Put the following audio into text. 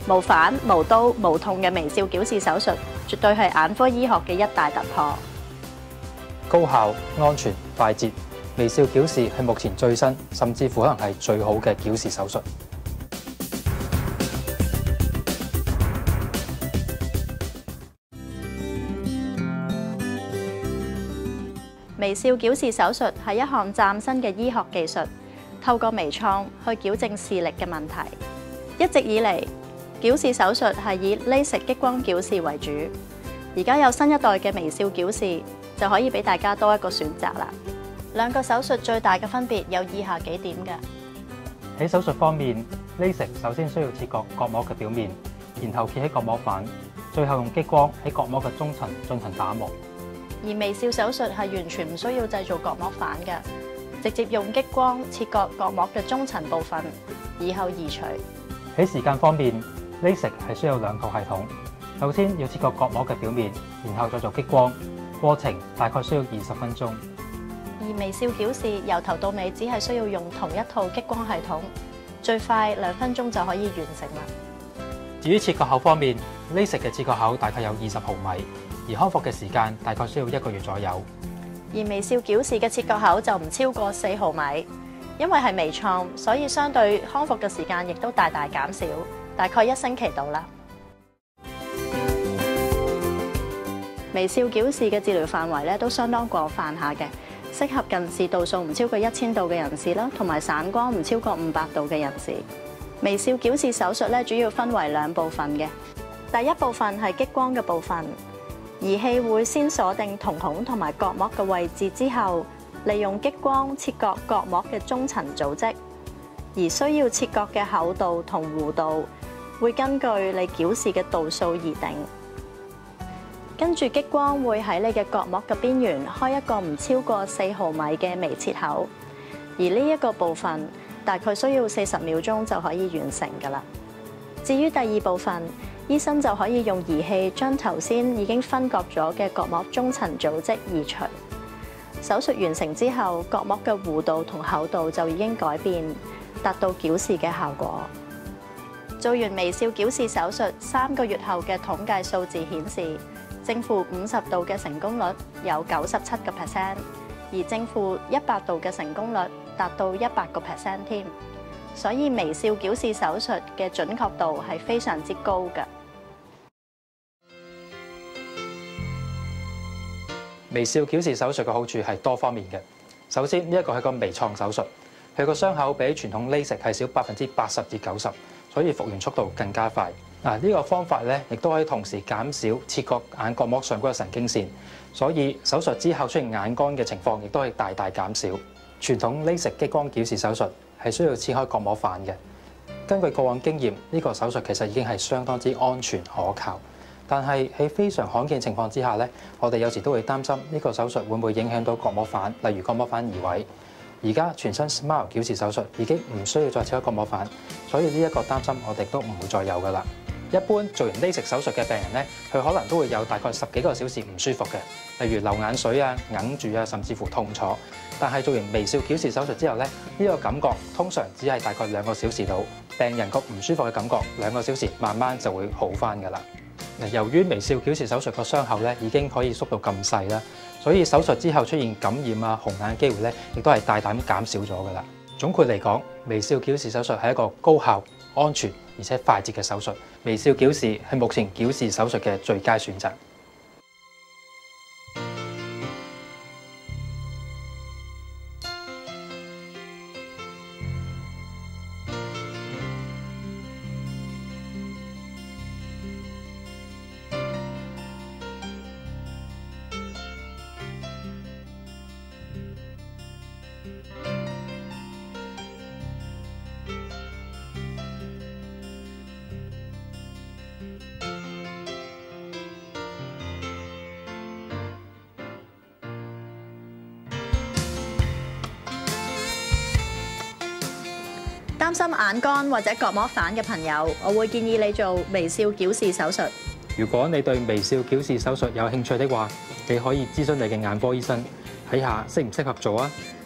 無反、無刀、無痛嘅微笑矯視手術，絕對係眼科醫學嘅一大突破。 高效、安全、快捷，微笑矯視係目前最新，甚至乎可能係最好嘅矯視手術。 微笑矯視手術係一項嶄新嘅醫學技術，透過微創去矯正視力嘅問題。一直以嚟，矯視手術係以 LASIK 激光矯視為主，而家有新一代嘅微笑矯視，就可以俾大家多一個選擇啦。兩個手術最大嘅分別有以下幾點嘅。 喺手術方面 ，LASIK 首先需要切割角膜嘅表面，然後揭起角膜瓣，最後用激光喺角膜嘅中層進行打磨。 而微笑手術係完全唔需要製造角膜瓣嘅，直接用激光切割角膜嘅中層部分，以後移除。 喺時間方面 ，LASIK 係需要兩套系統。首先要切割角膜嘅表面，然後再做激光，過程大概需要20分鐘。 而微笑矯視由頭到尾只係需要用同一套激光系統，最快2分鐘就可以完成啦。 至於切割口方面 ，LASIK 嘅切割口大概有20毫米，而康復嘅時間大概需要1個月左右。 而微笑矯視嘅切割口就唔超過4毫米，因為係微創，所以相對康復嘅時間亦都大大減少，大概1星期到啦。微笑矯視嘅治療範圍咧都相當廣泛下嘅，適合近視度數唔超過1000度嘅人士啦，同埋散光唔超過500度嘅人士。微笑矯視手術咧主要分為2部分嘅，第一部分係激光嘅部分。儀器會先鎖定瞳孔同埋角膜嘅位置之後，利用激光切割角膜嘅中層組織，而需要切割嘅厚度同弧度會根據你矯視嘅度數而定。跟住激光會喺你嘅角膜嘅邊緣開一個唔超過4毫米嘅微切口，而呢一個部分大概需要40秒鐘就可以完成㗎啦。至於第二部分，醫生就可以用儀器將頭先已經分割咗嘅角膜中層組織移除。手術完成之後，角膜嘅弧度同厚度就已經改變，達到矯視嘅效果。做完微笑矯視手術3個月後嘅統計數字顯示，正負50度嘅成功率有97%，而正負100度嘅成功率達到100%添。所以微笑矯視手術嘅準確度係非常之高嘅。 微笑矯視手術嘅好處係多方面嘅。首先，呢一個係個微創手術，佢個傷口比傳統 LASIK 係少80%至90%，所以復原速度更加快。呢個方法咧，亦都可以同時減少切割眼角膜上嗰個神經線，所以手術之後出現眼乾嘅情況亦都可以大大減少。傳統 LASIK 激光矯視手術係需要切開角膜瓣嘅。根據過往經驗，呢個手術其實已經係相當之安全可靠。但係喺非常罕見情況之下咧，我哋有時都會擔心呢個手術會唔會影響到角膜瓣，例如角膜瓣移位。而家全身 SMILE 矯視手術已經唔需要再切開角膜瓣，所以呢一個擔心我哋都唔會再有㗎啦。一般做完 LASIK 手術嘅病人咧，佢可能都會有大概10幾個小時唔舒服嘅，例如流眼水啊、哽住啊，甚至乎痛楚。但係做完微笑矯視手術之後咧，呢個感覺通常只係大概2個小時到，病人個唔舒服嘅感覺2個小時慢慢就會好返㗎啦。由於微笑矯視手術個傷口咧已經可以縮到咁細啦，所以手術之後出現感染啊、紅眼機會咧，亦都係大膽減少咗㗎啦。總括嚟講，微笑矯視手術係一個高效、安全而且快捷嘅手術。微笑矯視係目前矯視手術嘅最佳選擇。 擔心眼乾或者角膜反嘅朋友，我會建議你做微笑矯視手術。 如果你對微笑矯視手術有興趣的話，你可以諮詢你嘅眼科醫生，睇下適唔適合做啊。